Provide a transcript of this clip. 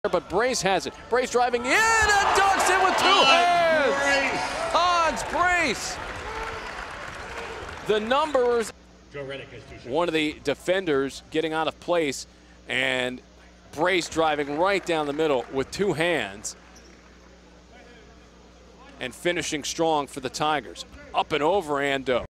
But Brase has it. Brase driving in and dunks it with two hands. Hans Brase. The numbers. One of the defenders getting out of place, and Brase driving right down the middle with two hands and finishing strong for the Tigers. Up and over Ando.